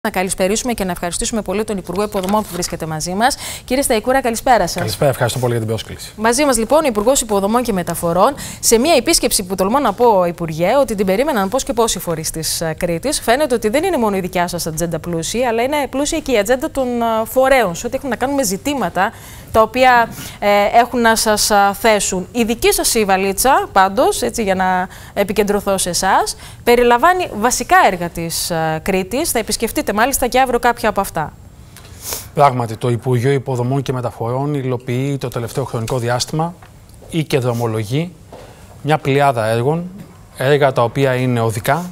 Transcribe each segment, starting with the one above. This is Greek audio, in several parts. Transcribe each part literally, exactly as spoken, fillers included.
Να καλησπερίσουμε και να ευχαριστήσουμε πολύ τον Υπουργό Υποδομών που βρίσκεται μαζί μας. Κύριε Σταϊκούρα, καλησπέρα σας. Καλησπέρα, ευχαριστώ πολύ για την πρόσκληση. Μαζί μας λοιπόν ο Υπουργός Υποδομών και Μεταφορών, σε μια επίσκεψη που τολμώ να πω, Υπουργέ, ότι την περίμεναν πώς και πώς οι φορείς της Κρήτης. Φαίνεται ότι δεν είναι μόνο η δικιά σας ατζέντα πλούσια, αλλά είναι πλούσια και η ατζέντα των φορέων, σε ό,τι έχουν να κάνουν με ζητήματα τα οποία ε, έχουν να σας θέσουν. Η δική σας η βαλίτσα, πάντως, έτσι για να επικεντρωθώ σε εσάς, περιλαμβάνει βασικά έργα της ε, Κρήτης. Θα επισκεφτείτε μάλιστα και αύριο κάποια από αυτά. Πράγματι, το Υπουργείο Υποδομών και Μεταφορών υλοποιεί το τελευταίο χρονικό διάστημα ή και δρομολογεί μια πλειάδα έργων, έργα τα οποία είναι οδικά,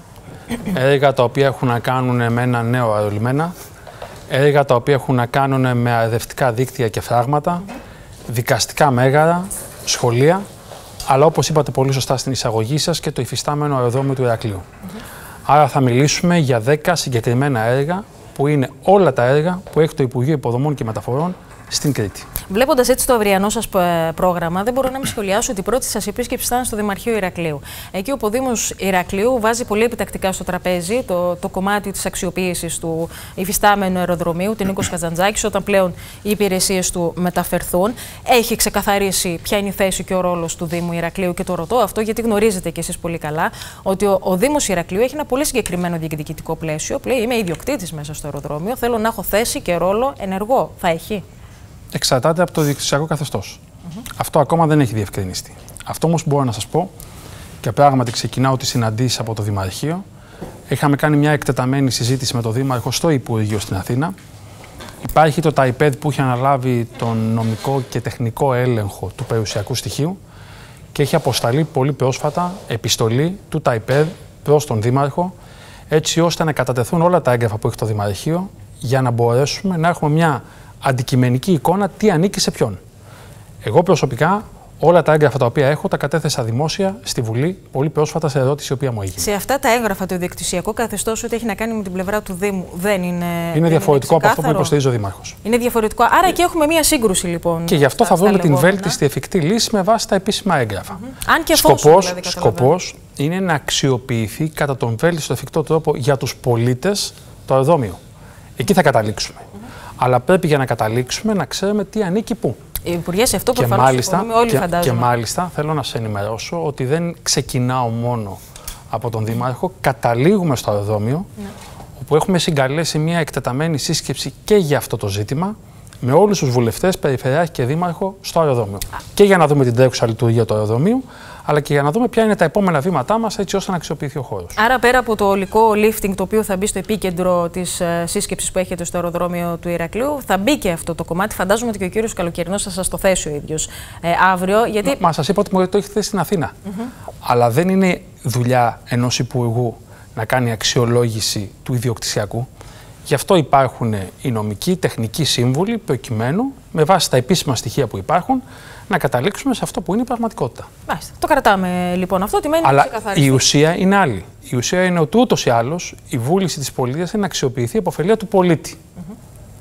έργα τα οποία έχουν να κάνουν με ένα νέο αερολιμένα, έργα τα οποία έχουν να κάνουν με αερευτικά δίκτυα και φράγματα, δικαστικά μέγαρα, σχολεία, αλλά όπως είπατε πολύ σωστά στην εισαγωγή σας, και το υφιστάμενο αεροδρόμιο του Ηρακλείου. Mm-hmm. Άρα θα μιλήσουμε για δέκα συγκεκριμένα έργα, που είναι όλα τα έργα που έχει το Υπουργείο Υποδομών και Μεταφορών στην Κρήτη. Βλέποντας έτσι το αυριανό σας πρόγραμμα, δεν μπορώ να μην σχολιάσω ότι η πρώτη σας επίσκεψη ήταν στο Δημαρχείο Ηρακλείου. Εκεί ο Δήμος Ηρακλείου βάζει πολύ επιτακτικά στο τραπέζι το, το κομμάτι της αξιοποίησης του υφιστάμενου αεροδρομίου, την Νίκος Καζαντζάκης, όταν πλέον οι υπηρεσίες του μεταφερθούν. Έχει ξεκαθαρίσει ποια είναι η θέση και ο ρόλος του Δήμου Ηρακλείου, και το ρωτώ αυτό γιατί γνωρίζετε κι εσείς πολύ καλά ότι ο, ο Δήμος Ηρακλείου έχει ένα πολύ συγκεκριμένο διεκδικητικό πλαίσιο. Που λέει: είμαι ιδιοκτήτης μέσα στο αεροδρόμιο, θέλω να έχω θέση και ρόλο ενεργό. Θα έχει. Εξαρτάται από το διοικητικό καθεστώς. Mm-hmm. Αυτό ακόμα δεν έχει διευκρινιστεί. Αυτό όμως μπορώ να σας πω, και πράγματι ξεκινάω τις συναντήσεις από το Δημαρχείο. Είχαμε κάνει μια εκτεταμένη συζήτηση με τον Δήμαρχο στο Υπουργείο στην Αθήνα. Υπάρχει το ΤΑΙΠΕΔ που έχει αναλάβει τον νομικό και τεχνικό έλεγχο του περιουσιακού στοιχείου και έχει αποσταλεί πολύ πρόσφατα επιστολή του ΤΑΙΠΕΔ προς τον Δήμαρχο, έτσι ώστε να κατατεθούν όλα τα έγγραφα που έχει το Δημαρχείο για να μπορέσουμε να έχουμε μια αντικειμενική εικόνα τι ανήκει σε ποιον. Εγώ προσωπικά όλα τα έγγραφα τα οποία έχω τα κατέθεσα δημόσια στη Βουλή πολύ πρόσφατα σε ερώτηση η οποία μου έγινε. Σε αυτά τα έγγραφα το ιδιοκτησιακό καθεστώς, ό,τι έχει να κάνει με την πλευρά του Δήμου, δεν είναι. Είναι δεν διαφορετικό είναι από αυτό που υποστηρίζει ο Δήμαρχος. Είναι διαφορετικό. Άρα εκεί έχουμε μία σύγκρουση λοιπόν. Και γι' αυτό στα, θα βρούμε την λεγόμενα. βέλτιστη εφικτή λύση με βάση τα επίσημα έγγραφα. Mm-hmm. Αν και εφόσον, δηλαδή, σκοπός είναι να αξιοποιηθεί κατά τον βέλτιστο εφικτό τρόπο για τους πολίτες το αεροδρόμιο. Εκεί θα καταλήξουμε. Mm-hmm. Αλλά πρέπει για να καταλήξουμε να ξέρουμε τι ανήκει πού. Υπουργέ, σε αυτό προφανώς συμφωνούμε όλοι, και, φαντάζομαι. Και μάλιστα θέλω να σε ενημερώσω ότι δεν ξεκινάω μόνο από τον Δήμαρχο, καταλήγουμε στο αεροδρόμιο, ναι, όπου έχουμε συγκαλέσει μια εκτεταμένη σύσκεψη και για αυτό το ζήτημα, με όλους τους βουλευτές, περιφερειάρχη και δήμαρχο στο αεροδρόμιο. Α. Και για να δούμε την τρέχουσα λειτουργία του αεροδρομίου, αλλά και για να δούμε ποια είναι τα επόμενα βήματά μας, έτσι ώστε να αξιοποιηθεί ο χώρος. Άρα, πέρα από το ολικό lifting, το οποίο θα μπει στο επίκεντρο της uh, σύσκεψης που έχετε στο αεροδρόμιο του Ηρακλείου, θα μπει και αυτό το κομμάτι. Φαντάζομαι ότι και ο κύριος Καλοκαιρινός θα σας το θέσει ο ίδιος ε, αύριο. Γιατί... Μα σας είπα ότι μου το έχει θέσει στην Αθήνα. Mm-hmm. Αλλά δεν είναι δουλειά ενός υπουργού να κάνει αξιολόγηση του ιδιοκτησιακού. Γι' αυτό υπάρχουν οι νομικοί, τεχνικοί σύμβουλοι, προκειμένου με βάση τα επίσημα στοιχεία που υπάρχουν να καταλήξουμε σε αυτό που είναι η πραγματικότητα. Μάλιστα. Το κρατάμε λοιπόν αυτό, τι μένει. Αλλά η ουσία είναι άλλη. Η ουσία είναι ότι ούτως ή άλλως η βούληση της πολιτείας είναι να αξιοποιηθεί η υποφελία του πολίτη. Mm-hmm.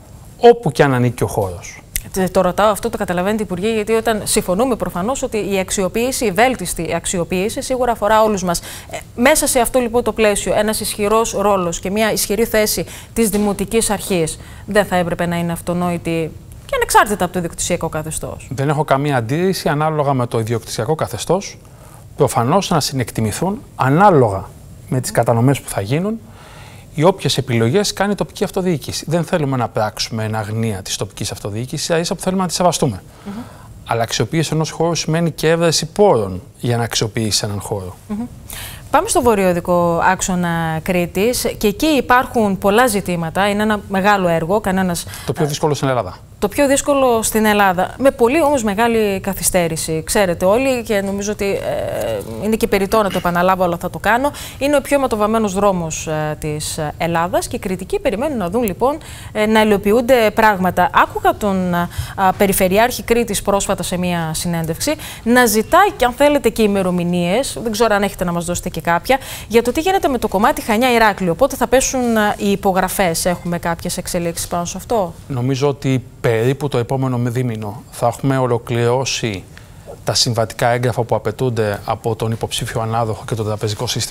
Όπου και αν ανήκει ο χώρος. Το ρωτάω αυτό, το καταλαβαίνετε, Υπουργέ, γιατί όταν συμφωνούμε προφανώς ότι η αξιοποίηση, η βέλτιστη αξιοποίηση, σίγουρα αφορά όλους μας. Ε, μέσα σε αυτό λοιπόν το πλαίσιο, ένας ισχυρός ρόλος και μια ισχυρή θέση της Δημοτικής Αρχής δεν θα έπρεπε να είναι αυτονόητη και ανεξάρτητα από το ιδιοκτησιακό καθεστώς? Δεν έχω καμία αντίρρηση ανάλογα με το ιδιοκτησιακό καθεστώς. Προφανώς να συνεκτιμηθούν ανάλογα με τις κατανομές που θα γίνουν οι όποιες επιλογές κάνει η τοπική αυτοδιοίκηση. Δεν θέλουμε να πράξουμε εν αγνία της τοπικής αυτοδιοίκησης, ίσα που θέλουμε να τη σεβαστούμε. Mm-hmm. Αλλά αξιοποίηση ενός χώρου σημαίνει και έβρεση πόρων για να αξιοποιήσει έναν χώρο. Mm-hmm. Πάμε στο βορειοδικό άξονα Κρήτης και εκεί υπάρχουν πολλά ζητήματα. Είναι ένα μεγάλο έργο. Κανένας... Το πιο δύσκολο στην Ελλάδα. Το πιο δύσκολο στην Ελλάδα. Με πολύ όμως μεγάλη καθυστέρηση. Ξέρετε όλοι, και νομίζω ότι ε, είναι και περιττό να το επαναλάβω, αλλά θα το κάνω. Είναι ο πιο αιματοβαμμένος δρόμος ε, της Ελλάδας και οι Κρητικοί περιμένουν να δουν λοιπόν ε, να υλοποιούνται πράγματα. Άκουγα τον ε, Περιφερειάρχη Κρήτης πρόσφατα σε μία συνέντευξη να ζητάει, και αν θέλετε, και ημερομηνίες. Δεν ξέρω αν έχετε να μας δώσετε και κάποια, για το τι γίνεται με το κομμάτι Χανιά-Ηράκλειο. Πότε θα πέσουν οι υπογραφές? Έχουμε κάποιες εξελίξεις πάνω σε αυτό? Νομίζω ότι περίπου το επόμενο δίμηνο θα έχουμε ολοκληρώσει τα συμβατικά έγγραφα που απαιτούνται από τον υποψήφιο ανάδοχο και το τραπεζικό σύστημα.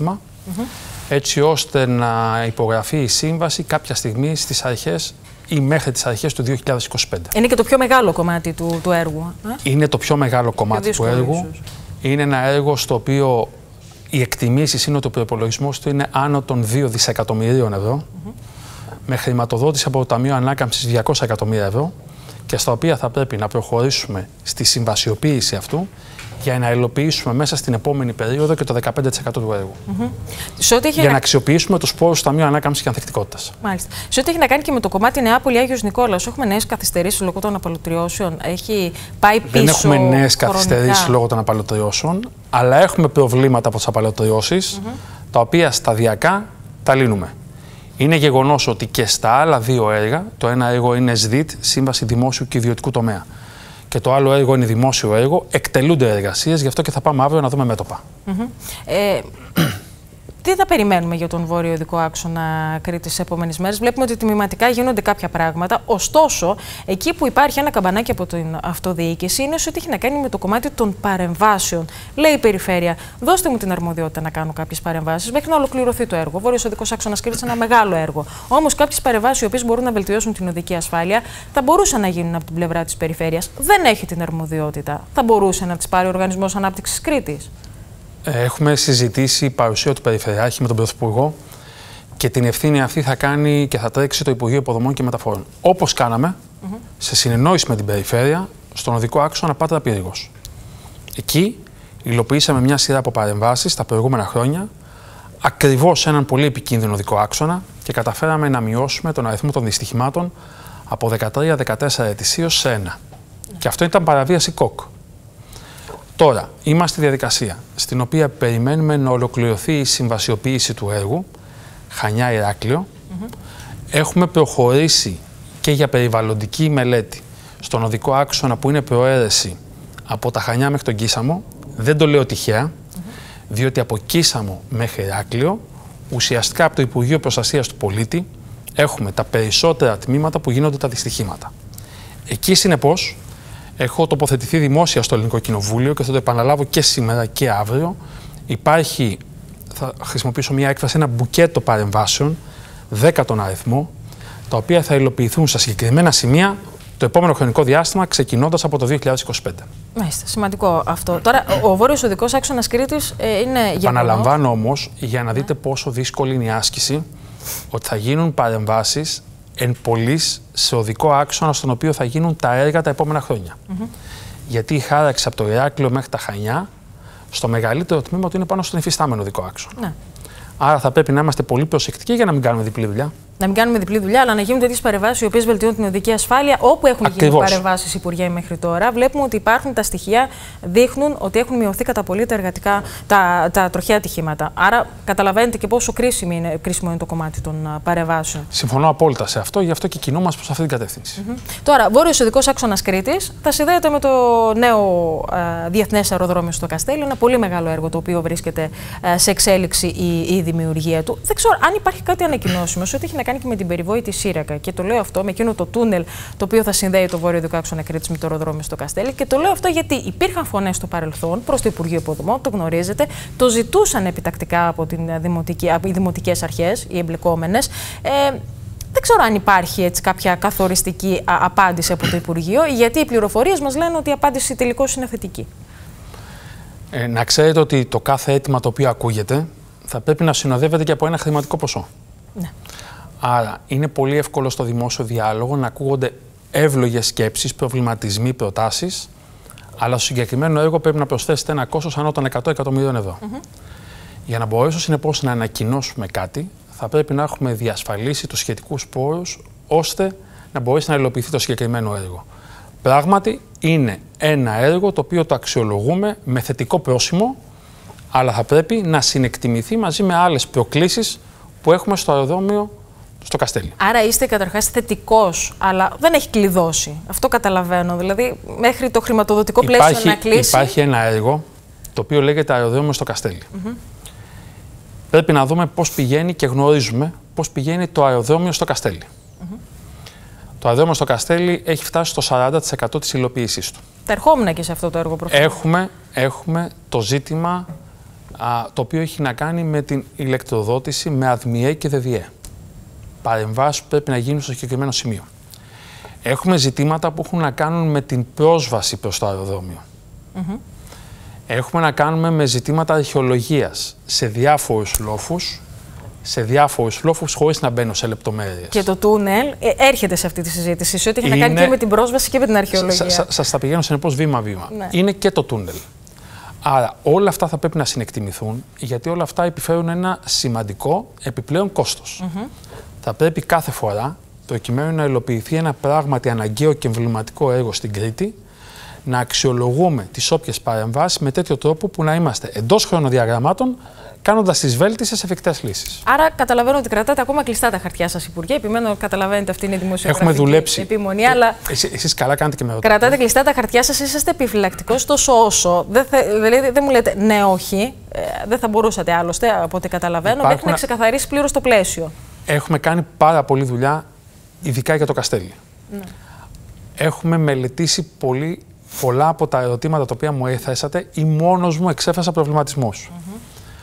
mm-hmm. έτσι ώστε να υπογραφεί η σύμβαση κάποια στιγμή στις αρχές ή μέχρι τις αρχές του δύο χιλιάδες είκοσι πέντε. Είναι και το πιο μεγάλο κομμάτι του, του έργου. Ε? Είναι το πιο μεγάλο κομμάτι του έργου. Ίσως. Είναι ένα έργο στο οποίο οι εκτιμήσεις είναι ότι ο προϋπολογισμός του είναι άνω των δύο δισεκατομμυρίων ευρώ, mm-hmm. με χρηματοδότηση από το Ταμείο Ανάκαμψης διακόσια εκατομμύρια ευρώ, και στα οποία θα πρέπει να προχωρήσουμε στη συμβασιοποίηση αυτού για να υλοποιήσουμε μέσα στην επόμενη περίοδο και το δεκαπέντε τοις εκατό του έργου. Mm-hmm. Για να... να αξιοποιήσουμε τους πόρους του Ταμείου Ανάκαμψης και Ανθεκτικότητας. Μάλιστα. Σε ό,τι έχει να κάνει και με το κομμάτι Νεάπολη-Άγιος Νικόλαος, έχουμε νέες καθυστερήσεις λόγω των απαλωτριώσεων. Έχει πάει πίσω. Δεν έχουμε νέες καθυστερήσεις λόγω των απαλωτριώσεων, αλλά έχουμε προβλήματα από τις απαλωτριώσεις, mm-hmm. τα οποία σταδιακά τα λύνουμε. Είναι γεγονός ότι και στα άλλα δύο έργα, το ένα έργο είναι ΣΔΙΤ, Σύμβαση Δημόσιου και Ιδιωτικού Τομέα, και το άλλο έργο είναι δημόσιο έργο, εκτελούνται εργασίες, γι' αυτό και θα πάμε αύριο να δούμε μέτωπα. Mm-hmm. ε, τι θα περιμένουμε για τον βόρειο οδικό άξονα Κρήτης τις επόμενες μέρες? Βλέπουμε ότι τμηματικά γίνονται κάποια πράγματα. Ωστόσο, εκεί που υπάρχει ένα καμπανάκι από την αυτοδιοίκηση είναι σε ό,τι έχει να κάνει με το κομμάτι των παρεμβάσεων. Λέει η περιφέρεια, δώστε μου την αρμοδιότητα να κάνω κάποιες παρεμβάσεις μέχρι να ολοκληρωθεί το έργο. Ο βόρειος οδικός άξονας Κρήτης είναι ένα μεγάλο έργο. Όμως, κάποιες παρεμβάσεις οι οποίες μπορούν να βελτιώσουν την οδική ασφάλεια θα μπορούσαν να γίνουν από την πλευρά της περιφέρειας. Δεν έχει την αρμοδιότητα. Θα μπορούσε να τις πάρει ο Οργανισμός Ανάπτυξης Κρήτης? Έχουμε συζητήσει η παρουσία του Περιφερειάρχη με τον Πρωθυπουργό και την ευθύνη αυτή θα κάνει και θα τρέξει το Υπουργείο Υποδομών και Μεταφορών. Όπως κάναμε mm-hmm. σε συνεννόηση με την Περιφέρεια στον οδικό άξονα Πάτρα-Πύριγος. Εκεί υλοποιήσαμε μια σειρά από παρεμβάσεις τα προηγούμενα χρόνια, ακριβώς σε έναν πολύ επικίνδυνο οδικό άξονα, και καταφέραμε να μειώσουμε τον αριθμό των δυστυχημάτων από δεκατρία δεκατέσσερα ετησίως σε ένα. Mm-hmm. Και αυτό ήταν παραβίαση ΚΟΚ. Τώρα, είμαστε στη διαδικασία στην οποία περιμένουμε να ολοκληρωθεί η συμβασιοποίηση του έργου Χανιά-Ηράκλειο. Mm-hmm. Έχουμε προχωρήσει και για περιβαλλοντική μελέτη στον οδικό άξονα που είναι προαίρεση από τα Χανιά μέχρι τον Κίσαμο. Δεν το λέω τυχαία, mm-hmm. διότι από Κίσαμο μέχρι Ηράκλειο, ουσιαστικά από το Υπουργείο Προστασίας του Πολίτη, έχουμε τα περισσότερα τμήματα που γίνονται τα δυστυχήματα. Εκεί, συνεπώς, έχω τοποθετηθεί δημόσια στο Ελληνικό Κοινοβούλιο και θα το επαναλάβω και σήμερα και αύριο. Υπάρχει, θα χρησιμοποιήσω μια έκφραση, ένα μπουκέτο παρεμβάσεων, δέκα τον αριθμό, τα οποία θα υλοποιηθούν στα συγκεκριμένα σημεία το επόμενο χρονικό διάστημα, ξεκινώντας από το δύο χιλιάδες είκοσι πέντε. Μάλιστα, σημαντικό αυτό. Τώρα, ο βόρειος οδικός άξονας Κρήτης ε, είναι γεγονός. Επαναλαμβάνω όμως, για να δείτε πόσο δύσκολη είναι η άσκηση, ότι θα γίνουν παρεμβάσεις εν πολλής σε οδικό άξονα στον οποίο θα γίνουν τα έργα τα επόμενα χρόνια. Mm-hmm. Γιατί η χάραξη από το Ηράκλειο μέχρι τα Χανιά, στο μεγαλύτερο τμήμα του είναι πάνω στον υφιστάμενο οδικό άξονα. Ναι. Άρα θα πρέπει να είμαστε πολύ προσεκτικοί για να μην κάνουμε διπλή δουλειά. Να μην κάνουμε διπλή δουλειά, αλλά να γίνουν τέτοιες παρεμβάσεις οι οποίες βελτιώνουν την οδική ασφάλεια. Όπου έχουν Ακριβώς. γίνει παρεμβάσεις, Υπουργέ, μέχρι τώρα, βλέπουμε ότι υπάρχουν τα στοιχεία, δείχνουν ότι έχουν μειωθεί κατά πολύ τα, εργατικά, τα, τα τροχαία ατυχήματα. Άρα, καταλαβαίνετε και πόσο κρίσιμο είναι, κρίσιμο είναι το κομμάτι των παρεμβάσεων. Συμφωνώ απόλυτα σε αυτό, γι' αυτό και κινούμαστε προς αυτή την κατεύθυνση. Mm-hmm. Τώρα, βόρειος οδικός άξονας Κρήτης θα συνδέεται με το νέο α, διεθνές αεροδρόμιο στο Καστέλι. Ένα πολύ μεγάλο έργο το οποίο βρίσκεται α, σε εξέλιξη η, η δημιουργία του. Δεν ξέρω αν υπάρχει κάτι ανακοινώσιμο σε ό,τι έχει να κάνει και με την περιβόητη Σύρακα. Και το λέω αυτό με εκείνο το τούνελ το οποίο θα συνδέει το βόρειο οδικό άξονα Κρήτης με το αεροδρόμιο στο Καστέλι. Και το λέω αυτό γιατί υπήρχαν φωνές στο παρελθόν προς το Υπουργείο Υποδομών, το γνωρίζετε, το ζητούσαν επιτακτικά από, την δημοτική, από οι δημοτικές αρχές, οι εμπλεκόμενες. Ε, δεν ξέρω αν υπάρχει έτσι κάποια καθοριστική α, απάντηση από το Υπουργείο, γιατί οι πληροφορίες μας λένε ότι η απάντηση τελικώς είναι θετική. Ε, να ξέρετε ότι το κάθε αίτημα το οποίο ακούγεται θα πρέπει να συνοδεύεται και από ένα χρηματικό ποσό. Ναι. Άρα είναι πολύ εύκολο στο δημόσιο διάλογο να ακούγονται εύλογες σκέψεις, προβληματισμοί, προτάσεις, αλλά στο συγκεκριμένο έργο πρέπει να προσθέσετε ένα κόστος άνω των εκατό εκατομμυρίων ευρώ. Mm-hmm. Για να μπορέσω συνεπώς να ανακοινώσουμε κάτι, θα πρέπει να έχουμε διασφαλίσει τους σχετικούς πόρους, ώστε να μπορέσει να υλοποιηθεί το συγκεκριμένο έργο. Πράγματι, είναι ένα έργο το οποίο το αξιολογούμε με θετικό πρόσημο, αλλά θα πρέπει να συνεκτιμηθεί μαζί με άλλες προκλήσεις που έχουμε στο αεροδρόμιο στο Καστέλι. Άρα είστε καταρχάς θετικός, αλλά δεν έχει κλειδώσει. Αυτό καταλαβαίνω. Δηλαδή, μέχρι το χρηματοδοτικό πλαίσιο υπάρχει, να κλείσει. Υπάρχει ένα έργο το οποίο λέγεται αεροδρόμιο στο Καστέλι. Mm-hmm. Πρέπει να δούμε πώς πηγαίνει και γνωρίζουμε πώς πηγαίνει το αεροδρόμιο στο Καστέλι. Mm-hmm. Το αεροδρόμιο στο Καστέλι έχει φτάσει στο σαράντα τοις εκατό της υλοποίησής του. Τα ερχόμουν και σε αυτό το έργο προφανώς. Έχουμε, έχουμε το ζήτημα α, το οποίο έχει να κάνει με την ηλεκτροδότηση με ΑΔΜΙΕ και ΔΔΕ. Παρεμβάσεις που πρέπει να γίνουν στο συγκεκριμένο σημείο. Έχουμε ζητήματα που έχουν να κάνουν με την πρόσβαση προς το αεροδρόμιο. Mm-hmm. Έχουμε να κάνουμε με ζητήματα αρχαιολογίας σε διάφορους λόφους, σε διάφορους λόφους χωρίς να μπαίνω σε λεπτομέρειες. Και το τούνελ ε, έρχεται σε αυτή τη συζήτηση, σε ό,τι έχει Είναι... να κάνει και με την πρόσβαση και με την αρχαιολογία. Σα, σας τα πηγαίνω συνεπώς βήμα-βήμα. Ναι. Είναι και το τούνελ. Άρα όλα αυτά θα πρέπει να συνεκτιμηθούν, γιατί όλα αυτά επιφέρουν ένα σημαντικό επιπλέον κόστος. Mm-hmm. Θα πρέπει κάθε φορά, προκειμένου να υλοποιηθεί ένα πράγματι αναγκαίο και εμβληματικό έργο στην Κρήτη, να αξιολογούμε τις όποιες παρεμβάσεις με τέτοιο τρόπο που να είμαστε εντός χρονοδιαγραμμάτων, κάνοντας τις βέλτιστες εφικτές λύσεις. Άρα, καταλαβαίνω ότι κρατάτε ακόμα κλειστά τα χαρτιά σας, Υπουργέ. Επιμένω, καταλαβαίνετε, αυτή είναι η δημοσιογραφική Έχουμε δουλέψει. επιμονή. Ε, αλλά εσείς, εσείς καλά κάνετε και με ρωτάτε. Κρατάτε κλειστά τα χαρτιά σας, είσαστε επιφυλακτικός τόσο όσο. Δεν, θε, δηλαδή, δεν μου λέτε ναι, όχι. Ε, δεν θα μπορούσατε άλλωστε, από ό,τι καταλαβαίνω, Υπάρχουν... μέχρι να ξεκαθαρίσει πλήρως το πλαίσιο. Έχουμε κάνει πάρα πολλή δουλειά, ειδικά για το Καστέλι. Ναι. Έχουμε μελετήσει πολύ. Πολλά από τα ερωτήματα τα οποία μου έθεσατε ή μόνος μου εξέφρασα προβληματισμούς. Mm-hmm.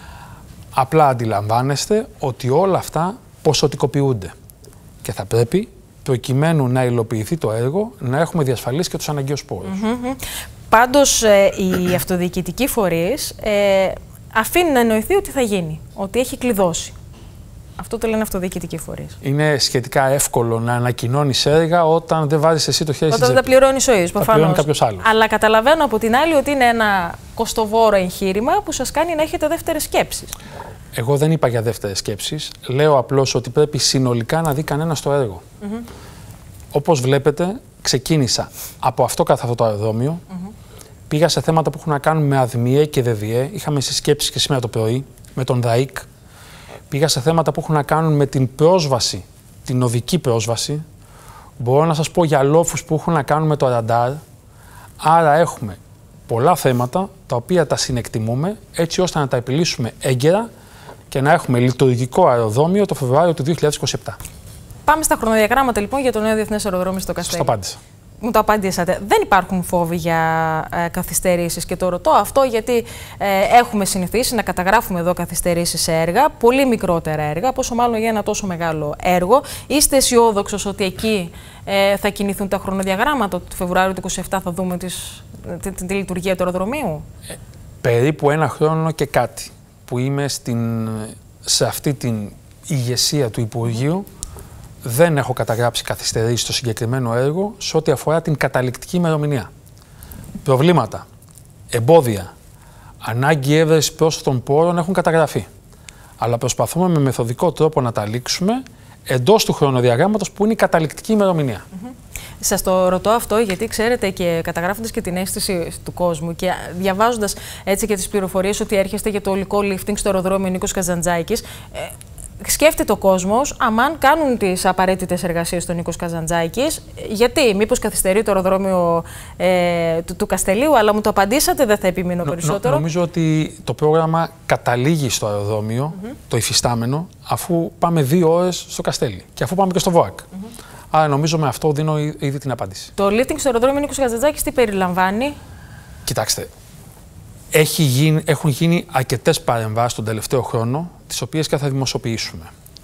Απλά αντιλαμβάνεστε ότι όλα αυτά ποσοτικοποιούνται και θα πρέπει, προκειμένου να υλοποιηθεί το έργο, να έχουμε διασφαλίσει και τους αναγκαίους πόρους. Mm-hmm. Πάντως, ε, οι αυτοδιοικητικοί φορείς ε, αφήνουν να εννοηθεί ότι θα γίνει, ότι έχει κλειδώσει. Αυτό το λένε αυτοδιοικητικοί φορείς. Είναι σχετικά εύκολο να ανακοινώνεις έργα όταν δεν βάζεις εσύ το χέρι στην τσέπη. Όταν τα πληρώνεις ο ίδιος, προφανώς. Κάποιος άλλος. Αλλά καταλαβαίνω από την άλλη ότι είναι ένα κοστοβόρο εγχείρημα που σας κάνει να έχετε δεύτερες σκέψεις. Εγώ δεν είπα για δεύτερες σκέψεις. Λέω απλώς ότι πρέπει συνολικά να δει κανένας το έργο. Mm-hmm. Όπως βλέπετε, ξεκίνησα από αυτό καθ' αυτό το αεροδρόμιο. Mm-hmm. Πήγα σε θέματα που έχουν να κάνουν με ΑΔΜΙΕ και ΔΔΕ. Είχαμε συσκέψεις και σήμερα το πρωί με τον ΔΑΙΚ. Πήγα σε θέματα που έχουν να κάνουν με την πρόσβαση, την οδική πρόσβαση. Μπορώ να σας πω για λόφους που έχουν να κάνουν με το ραντάρ. Άρα έχουμε πολλά θέματα τα οποία τα συνεκτιμούμε έτσι ώστε να τα επιλύσουμε έγκαιρα και να έχουμε λειτουργικό αεροδρόμιο το Φεβρουάριο του δύο χιλιάδες είκοσι επτά. Πάμε στα χρονοδιαγράμματα λοιπόν για το νέο διεθνές αεροδρόμιο στο Καστέλι. Σας το απάντησα. Μου το απαντήσατε. Δεν υπάρχουν φόβοι για ε, καθυστερήσεις και το ρωτώ αυτό γιατί ε, έχουμε συνηθίσει να καταγράφουμε εδώ καθυστερήσεις σε έργα, πολύ μικρότερα έργα, πόσο μάλλον για ένα τόσο μεγάλο έργο. Είστε αισιόδοξος ότι εκεί ε, θα κινηθούν τα χρονοδιαγράμματα, του Φεβρουάριου του είκοσι επτά θα δούμε τις, τη, τη, τη λειτουργία του αεροδρομίου? Ε, περίπου ένα χρόνο και κάτι που είμαι στην, σε αυτή την ηγεσία του Υπουργείου. Δεν έχω καταγράψει καθυστερήσεις στο συγκεκριμένο έργο σε ό,τι αφορά την καταληκτική ημερομηνία. Προβλήματα, εμπόδια, ανάγκη έβρεσης πρόσθετων πόρων έχουν καταγραφεί. Αλλά προσπαθούμε με μεθοδικό τρόπο να τα λήξουμε εντός του χρονοδιαγράμματος που είναι η καταληκτική ημερομηνία. Mm-hmm. Σας το ρωτώ αυτό γιατί ξέρετε και καταγράφοντας και την αίσθηση του κόσμου και διαβάζοντας έτσι και τις πληροφορίες ότι έρχεστε για το ολικό lifting στο αεροδρόμιο Νίκος Καζαντζάκης. Ε, Σκέφτεται ο κόσμος, αμάν κάνουν τις απαραίτητες εργασίες στον Νίκος Καζαντζάκης, γιατί, μήπως καθυστερεί το αεροδρόμιο ε, του, του Καστελίου, αλλά μου το απαντήσατε, δεν θα επιμείνω περισσότερο. Νο, νομίζω ότι το πρόγραμμα καταλήγει στο αεροδρόμιο, mm-hmm. το υφιστάμενο, αφού πάμε δύο ώρες στο Καστέλι και αφού πάμε και στο ΒΟΑΚ. Mm-hmm. Άρα νομίζω με αυτό δίνω ήδη την απάντηση. Το lifting στο αεροδρόμιο Νίκος Καζαντζάκης τι περιλαμβάνει? Κοιτάξτε. Έχει γίνει, έχουν γίνει αρκετές παρεμβάσεις τον τελευταίο χρόνο, τις οποίες και θα δημοσιοποιήσουμε.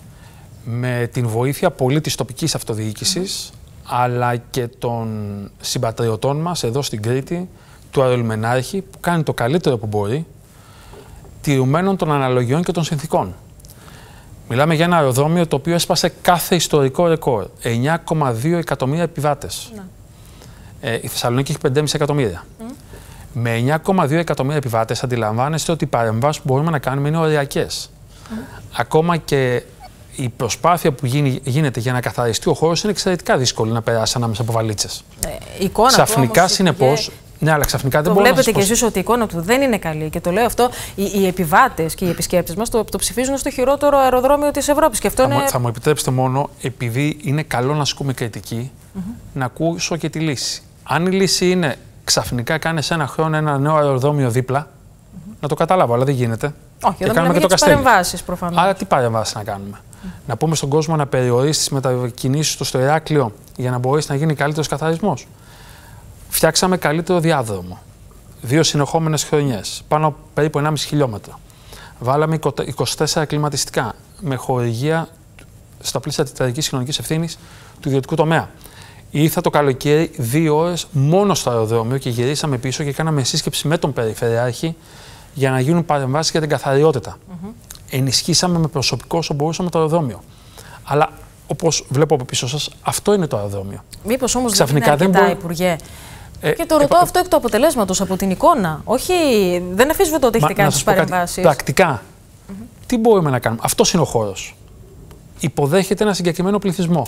Με την βοήθεια πολύ της τοπικής αυτοδιοίκησης, mm-hmm. αλλά και των συμπατριωτών μας εδώ στην Κρήτη, του αερολιμενάρχη, που κάνει το καλύτερο που μπορεί, τηρουμένων των αναλογιών και των συνθήκων. Μιλάμε για ένα αεροδρόμιο το οποίο έσπασε κάθε ιστορικό ρεκόρ, εννιά κόμμα δύο εκατομμύρια επιβάτες. Mm-hmm. Ε, η Θεσσαλονίκη έχει πέντε κόμμα πέντε εκατομμύρια. Mm-hmm. Με εννιά κόμμα δύο εκατομμύρια επιβάτες αντιλαμβάνεστε ότι οι παρεμβάσεις που μπορούμε να κάνουμε είναι ωριακές. Mm. Ακόμα και η προσπάθεια που γίνει, γίνεται για να καθαριστεί ο χώρος είναι εξαιρετικά δύσκολη να περάσει ανάμεσα από βαλίτσες. Ε, εικόνα ξαφνικά, συνεπώς, και... ναι, αλλά ξαφνικά δεν μπορούμε να σας πω. Βλέπετε κι εσείς ότι η εικόνα του δεν είναι καλή και το λέω αυτό. Οι, οι επιβάτες και οι επισκέπτες μας το, το ψηφίζουν στο χειρότερο αεροδρόμιο της Ευρώπης. Και αυτό θα, είναι... μου, θα μου επιτρέψετε μόνο, επειδή είναι καλό να ασκούμε κριτική, mm-hmm. να ακούσω και τη λύση. Αν η λύση είναι ξαφνικά κάνεις ένα χρόνο ένα νέο αεροδρόμιο δίπλα, mm-hmm. να το καταλάβω, αλλά δεν γίνεται. Όχι, δεν κάνουμε και το Καστέλι. Παρεμβάσεις, προφανώς. Άρα τι παρεμβάσεις να κάνουμε? Mm-hmm. Να πούμε στον κόσμο να περιορίσει τις μετακινήσεις του στο Ηράκλειο για να μπορέσει να γίνει καλύτερος καθαρισμός. Φτιάξαμε καλύτερο διάδρομο. Δύο συνεχόμενες χρονιές, πάνω περίπου ενάμιση χιλιόμετρο. Βάλαμε είκοσι τέσσερα κλιματιστικά με χορηγία στα πλαίσια της εταιρικής κοινωνικής ευθύνης του ιδιωτικού τομέα. Ήρθα το καλοκαίρι δύο ώρες μόνο στο αεροδρόμιο και γυρίσαμε πίσω και κάναμε σύσκεψη με τον Περιφερειάρχη για να γίνουν παρεμβάσεις για την καθαριότητα. Mm-hmm. Ενισχύσαμε με προσωπικό όσο μπορούσαμε το αεροδρόμιο. Αλλά όπως βλέπω από πίσω σας, αυτό είναι το αεροδρόμιο. Μήπως όμως δεν είναι αρκετά, δεν μπο... Υπουργέ. Ε, και το ρωτώ ε, αυτό εκ του αποτελέσματος, από την εικόνα. Όχι, δεν αφισβητώ ότι έχετε κάνει τις παρεμβάσεις. Πρακτικά, mm-hmm. τι μπορούμε να κάνουμε. Αυτός είναι ο χώρος. Υποδέχεται ένα συγκεκριμένο πληθυσμό.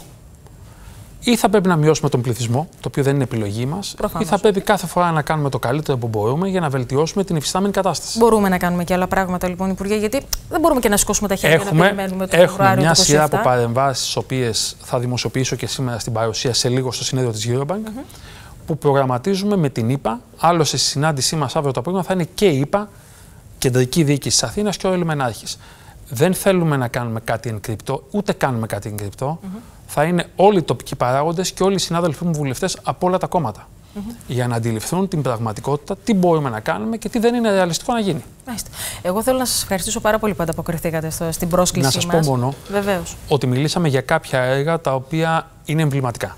Ή θα πρέπει να μειώσουμε τον πληθυσμό, το οποίο δεν είναι επιλογή μας, ή θα πρέπει κάθε φορά να κάνουμε το καλύτερο που μπορούμε για να βελτιώσουμε την υφιστάμενη κατάσταση. Μπορούμε να κάνουμε και άλλα πράγματα, λοιπόν, Υπουργέ, γιατί δεν μπορούμε και να σηκώσουμε τα χέρια έχουμε, να περιμένουμε το Έχουμε Φεβρουάριο, μια το σειρά από παρεμβάσεις, τις οποίες θα δημοσιοποιήσω και σήμερα στην παρουσία σε λίγο στο συνέδριο της Eurobank, mm-hmm. που προγραμματίζουμε με την ΙΠΑ. Άλλωστε, στη συνάντησή μας αύριο το απόγευμα θα είναι και η ΙΠΑ, Κεντρική Διοίκηση της Αθήνας και ο Λιμενάρχης. Δεν θέλουμε να κάνουμε κάτι εν κρυπτό, ούτε κάνουμε κάτι εν κρυπτό. Mm-hmm. Θα είναι όλοι οι τοπικοί παράγοντες και όλοι οι συνάδελφοί μου βουλευτές από όλα τα κόμματα. Mm-hmm. Για να αντιληφθούν την πραγματικότητα, τι μπορούμε να κάνουμε και τι δεν είναι ρεαλιστικό να γίνει. Μάλιστα. Εγώ θέλω να σας ευχαριστήσω πάρα πολύ που ανταποκριθήκατε στο, στην πρόσκλησή μας. Να σας πω μόνο Βεβαίως. ότι μιλήσαμε για κάποια έργα τα οποία είναι εμβληματικά.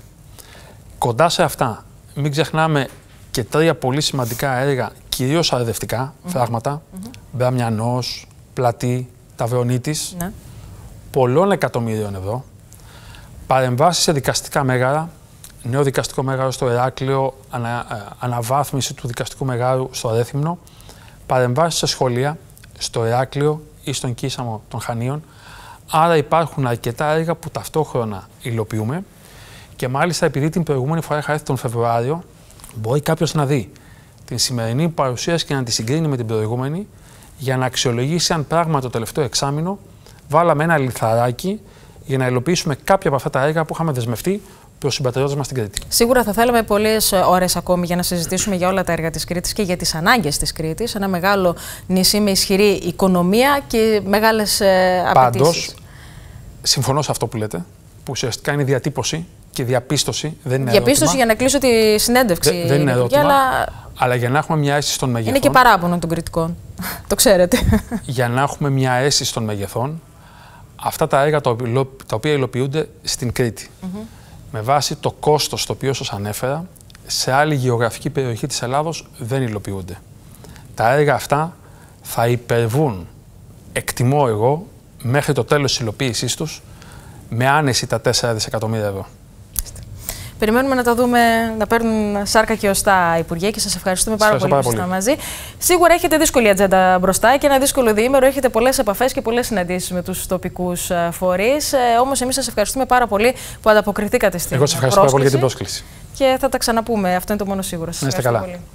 Κοντά σε αυτά, μην ξεχνάμε και τρία πολύ σημαντικά έργα, κυρίως αρδευτικά mm-hmm. φράγματα, mm-hmm. Μπραμιανός, Πλατή, Ταυρονίτης, ναι. πολλών εκατομμύριων ευρώ. Παρεμβάσεις σε δικαστικά μέγαρα, νέο δικαστικό μέγαρο στο Ηράκλειο, ανα, αναβάθμιση του δικαστικού μεγάρου στο Ρέθυμνο, παρεμβάσεις σε σχολεία, στο Ηράκλειο ή στον Κίσαμο των Χανίων. Άρα υπάρχουν αρκετά έργα που ταυτόχρονα υλοποιούμε και μάλιστα επειδή την προηγούμενη φορά είχα έρθει τον Φεβρουάριο, μπορεί κάποιος να δει την σημερινή παρουσίαση και να τη συγκρίνει με την προηγούμενη για να αξιολογήσει αν πράγματι το τελευταίο εξάμηνο βάλαμε ένα λιθαράκι για να υλοποιήσουμε κάποια από αυτά τα έργα που είχαμε δεσμευτεί προς τους συμπατριώτες μας στην Κρήτη. Σίγουρα θα θέλαμε πολλές ώρες ακόμη για να συζητήσουμε για όλα τα έργα της Κρήτης και για τις ανάγκες της Κρήτης. Ένα μεγάλο νησί με ισχυρή οικονομία και μεγάλες απαιτήσεις. Πάντως, συμφωνώ σε αυτό που λέτε, που ουσιαστικά είναι διατύπωση και διαπίστωση. Δεν είναι διαπίστωση ερώτημα. Για να κλείσω τη συνέντευξη. Δε, δεν είναι ερώτημα, αλλά... αλλά για να έχουμε μια αίσθηση των μεγεθών. Είναι και παράπονο των κριτικών. Το ξέρετε. Για να έχουμε μια αίσθηση των μεγεθών. Αυτά τα έργα τα οποία υλοποιούνται στην Κρήτη, mm-hmm. με βάση το κόστος το οποίο σας ανέφερα, σε άλλη γεωγραφική περιοχή της Ελλάδος δεν υλοποιούνται. Τα έργα αυτά θα υπερβούν, εκτιμώ εγώ, μέχρι το τέλος της υλοποίησής τους, με άνεση τα τέσσερα δισεκατομμύρια ευρώ. Περιμένουμε να τα δούμε να παίρνουν σάρκα και οστά, Υπουργέ, και σας ευχαριστούμε πάρα πολύ που ήσασταν μαζί. Σίγουρα έχετε δύσκολη ατζέντα μπροστά και ένα δύσκολο διήμερο. Έχετε πολλές επαφές και πολλές συναντήσεις με τους τοπικούς φορείς. Ε, όμως, εμείς σας ευχαριστούμε πάρα πολύ που ανταποκριθήκατε στην πρόσκληση. Εγώ σας ευχαριστώ πάρα πολύ για την πρόσκληση. Και θα τα ξαναπούμε. Αυτό είναι το μόνο σίγουρο. Σας ευχαριστώ καλά. Πολύ.